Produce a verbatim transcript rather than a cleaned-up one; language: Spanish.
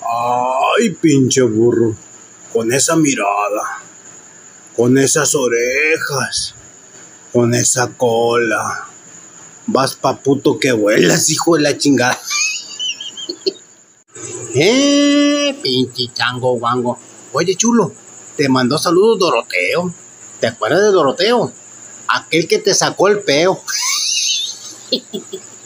Ay, pinche burro, con esa mirada, con esas orejas, con esa cola, vas pa' puto que vuelas, hijo de la chingada. Eh, pinche chango guango. Oye, chulo, te mandó saludos Doroteo. ¿Te acuerdas de Doroteo? Aquel que te sacó el peo.